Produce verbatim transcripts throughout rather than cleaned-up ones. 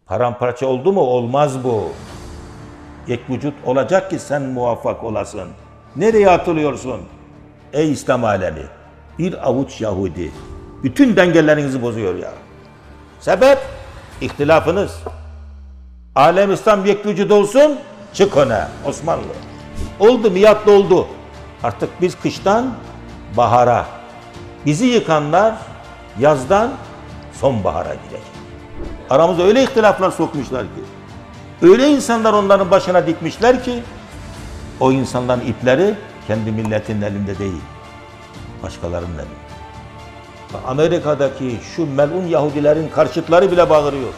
Paramparça oldu mu olmaz bu. Yek vücut olacak ki sen muvaffak olasın. Nereye atılıyorsun? Ey İslam alemi, bir avuç Yahudi bütün dengelerinizi bozuyor ya. Sebep? İhtilafınız. Alem İslam yek vücut olsun, çık ona Osmanlı. Oldu, milat doldu. Artık biz kıştan bahara, bizi yıkanlar yazdan sonbahara girecek. Aramıza öyle ihtilaflar sokmuşlar ki, öyle insanlar onların başına dikmişler ki, o insanların ipleri kendi milletinin elinde değil, başkalarının elinde. Amerika'daki şu melun Yahudilerin karşıtları bile bağırıyor.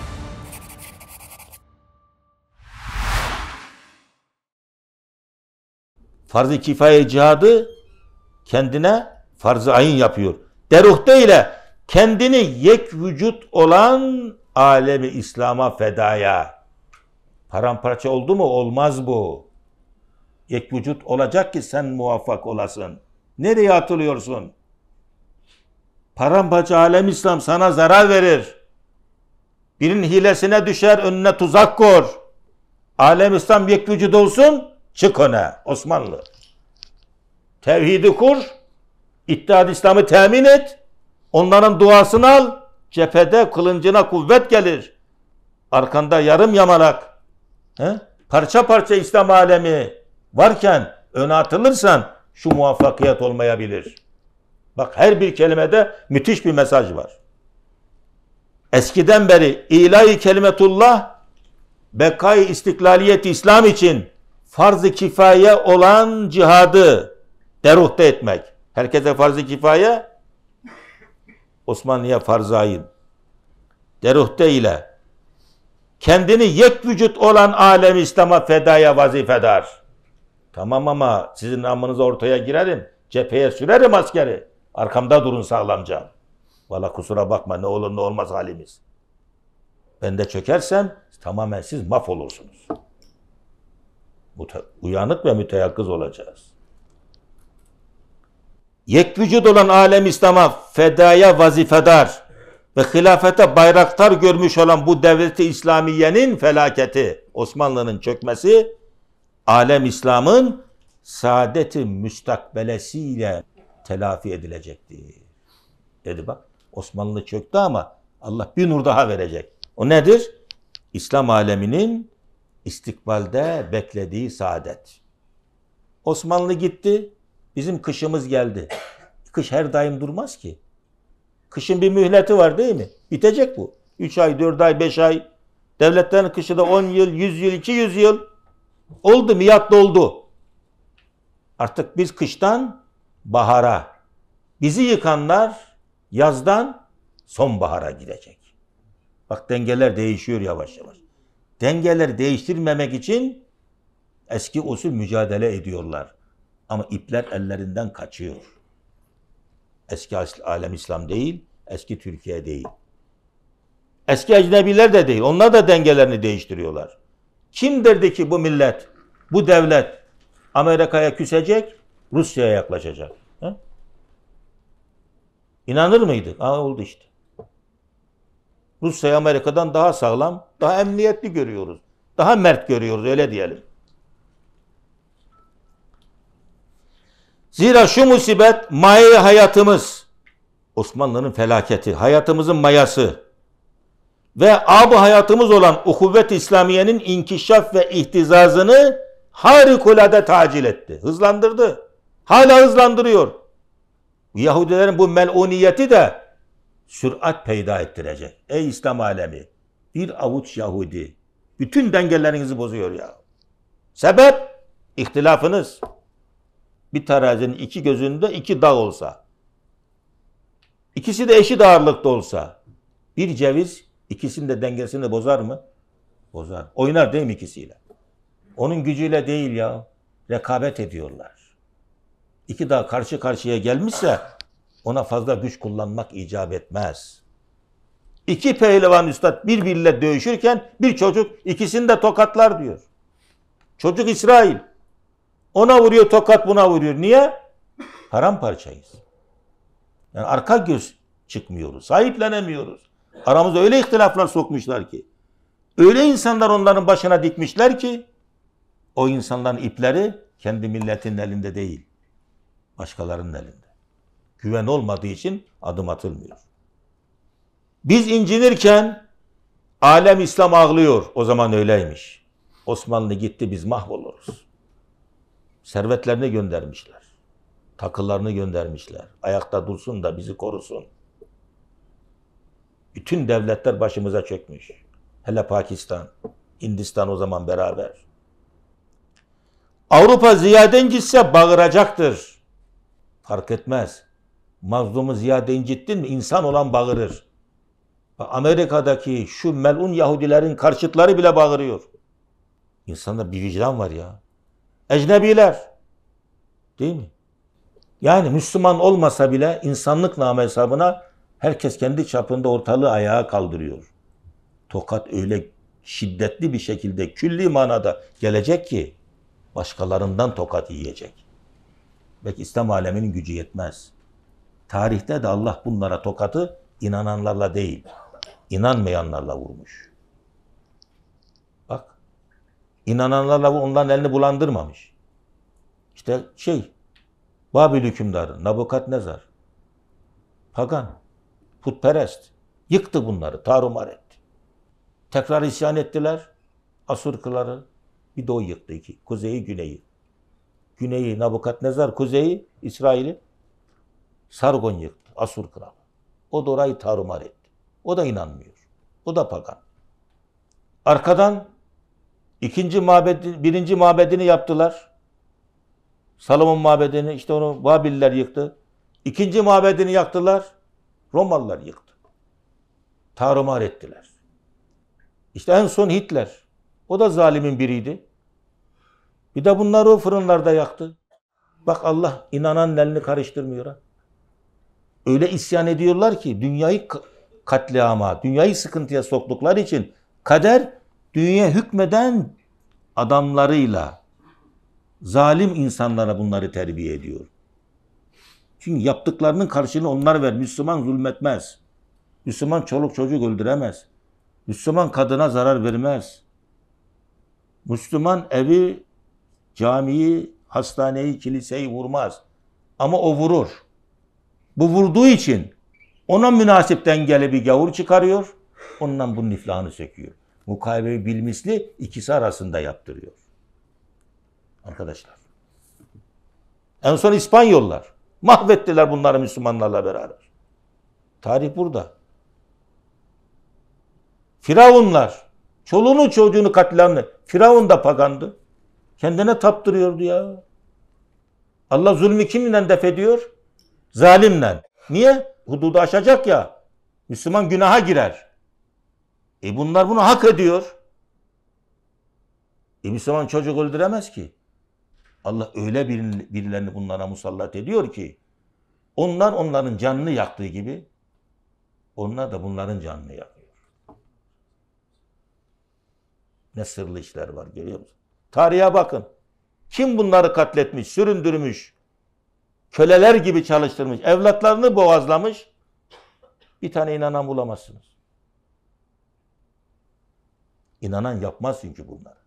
Farz-ı kifaye cihadı kendine farz-ı ayın yapıyor. Deruhte ile kendini yek vücut olan alemi İslam'a fedaya. Paramparça oldu mu olmaz bu. Yek vücut olacak ki sen muvaffak olasın. Nereye atılıyorsun? Paramparça alem İslam sana zarar verir. Birinin hilesine düşer, önüne tuzak kur. Alem İslam yek vücut olsun, çık ona Osmanlı. Tevhidi kur, İttihad İslam'ı temin et, onların duasını al, cephede kılıncına kuvvet gelir. Arkanda yarım yamalak, he? parça parça İslam alemi varken öne atılırsan şu muvaffakiyet olmayabilir. Bak her bir kelimede müthiş bir mesaj var. Eskiden beri ilahi kelimetullah, bekayı istiklaliyet İslam için farz-ı kifaye olan cihadı deruhte etmek. Herkese farz-ı kifaye, Osmanlı'ya farz-ı ayın. Deruhte ile kendini yek vücut olan alem İslam'a fedaya vazifedar. Tamam ama sizin namınıza ortaya girerim, cepheye sürerim askeri. Arkamda durun sağlamca. Valla kusura bakma, ne olur ne olmaz halimiz. Ben de çökersem tamamen siz mahvolursunuz. Uyanık ve müteyakkız olacağız. Yek vücut olan alem İslam'a fedaya vazifedar ve hilafete bayraktar görmüş olan bu devleti İslamiye'nin felaketi, Osmanlı'nın çökmesi, alem İslam'ın saadeti müstakbelesiyle telafi edilecektir. Dedi bak, Osmanlı çöktü ama Allah bir nur daha verecek. O nedir? İslam aleminin istikbalde beklediği saadet. Osmanlı gitti, bizim kışımız geldi. Kış her daim durmaz ki. Kışın bir mühleti var değil mi? Bitecek bu. Üç ay, dört ay, beş ay. Devletlerin kışı da on yıl, yüz yıl, iki yüz yıl. Oldu, milat doldu. Artık biz kıştan bahara, bizi yıkanlar yazdan sonbahara gidecek. Bak dengeler değişiyor yavaş yavaş. Dengeleri değiştirmemek için eski usul mücadele ediyorlar. Ama ipler ellerinden kaçıyor. Eski alem İslam değil, eski Türkiye değil. Eski ecnebiler de değil. Onlar da dengelerini değiştiriyorlar. Kim derdi ki bu millet, bu devlet Amerika'ya küsecek, Rusya'ya yaklaşacak? He? İnanır mıydık? Aa, oldu işte. Rusya'yı Amerika'dan daha sağlam, daha emniyetli görüyoruz. Daha mert görüyoruz, öyle diyelim. Zira şu musibet maye hayatımız, Osmanlı'nın felaketi, hayatımızın mayası ve ab-ı hayatımız olan uhuvvet-i İslamiye'nin inkişaf ve ihtizazını harikulade tacil etti, hızlandırdı. Hala hızlandırıyor. Yahudilerin bu meluniyeti de sürat peyda ettirecek. Ey İslam alemi, bir avuç Yahudi bütün dengelerinizi bozuyor ya. Sebep? İhtilafınız. Bir terazinin iki gözünde iki dağ olsa, ikisi de eşit ağırlıkta olsa, bir ceviz ikisinin de dengesini bozar mı? Bozar. Oynar değil mi ikisiyle? Onun gücüyle değil ya. Rekabet ediyorlar. İki dağ karşı karşıya gelmişse ona fazla güç kullanmak icap etmez. İki pehlivan üstad birbiriyle dövüşürken bir çocuk ikisini de tokatlar diyor. Çocuk İsrail. Ona vuruyor tokat, buna vuruyor. Niye? Paramparçayız. Yani arka göz çıkmıyoruz. Sahiplenemiyoruz. Aramızda öyle ihtilaflar sokmuşlar ki. Öyle insanlar onların başına dikmişler ki o insanların ipleri kendi milletinin elinde değil, başkalarının elinde. Güven olmadığı için adım atılmıyor. Biz incinirken alem İslam ağlıyor. O zaman öyleymiş. Osmanlı gitti, biz mahvoluruz. Servetlerini göndermişler. Takılarını göndermişler. Ayakta dursun da bizi korusun. Bütün devletler başımıza çökmüş. Hele Pakistan, Hindistan o zaman beraber. Avrupa ziyade incitse bağıracaktır. Fark etmez. Mazlumu ziyade incittin mi insan olan bağırır. Amerika'daki şu melun Yahudilerin karşıtları bile bağırıyor. İnsanda bir vicdan var ya. Ecnebiler. Değil mi? Yani Müslüman olmasa bile insanlık namı hesabına herkes kendi çapında ortalığı ayağa kaldırıyor. Tokat öyle şiddetli bir şekilde külli manada gelecek ki başkalarından tokat yiyecek. Belki İslam aleminin gücü yetmez. Tarihte de Allah bunlara tokatı inananlarla değil, inanmayanlarla vurmuş. Bak, inananlarla onların elini bulandırmamış. İşte şey, Babil hükümdarı Nabukadnezar, pagan, putperest, yıktı bunları, tarumar etti. Tekrar isyan ettiler, Asurkıları, bir de o yıktı iki, kuzeyi, güneyi. Güneyi Nabukadnezar, kuzeyi İsrail'i Sargon yıktı, Asur kralı. O da orayı tarumar etti. O da inanmıyor. O da pagan. Arkadan ikinci mabedi, birinci mabedini yaptılar. Salomon mabedini, işte onu Babiller yıktı. İkinci mabedini yaktılar. Romalılar yıktı. Tarumar ettiler. İşte en son Hitler. O da zalimin biriydi. Bir de bunları o fırınlarda yaktı. Bak Allah inanan elini karıştırmıyor ha. Öyle isyan ediyorlar ki dünyayı katliama, dünyayı sıkıntıya soktukları için kader dünyaya hükmeden adamlarıyla zalim insanlara bunları terbiye ediyor. Çünkü yaptıklarının karşılığını onlar ver. Müslüman zulmetmez. Müslüman çoluk çocuk öldüremez. Müslüman kadına zarar vermez. Müslüman evi, camiyi, hastaneyi, kiliseyi vurmaz. Ama o vurur. Bu vurduğu için ona münasip dengeli bir gavur çıkarıyor. Ondan bunun iflahını söküyor. Mukavemeyi bilmisli ikisi arasında yaptırıyor. Arkadaşlar. En son İspanyollar. Mahvettiler bunları Müslümanlarla beraber. Tarih burada. Firavunlar. Çoluğunu çocuğunu katliamını. Firavun da pagandı. Kendine taptırıyordu ya. Allah zulmü kiminle def ediyor? Zalimle. Niye? Hududu aşacak ya. Müslüman günaha girer. E bunlar bunu hak ediyor. E Müslüman çocuk öldüremez ki. Allah öyle birilerini bunlara musallat ediyor ki onlar onların canını yaktığı gibi onlar da bunların canını yakıyor. Ne sırlı işler var görüyor musun? Tarihe bakın. Kim bunları katletmiş, süründürmüş, köleler gibi çalıştırmış, evlatlarını boğazlamış, bir tane inanan bulamazsınız. İnanan yapmaz çünkü bunları.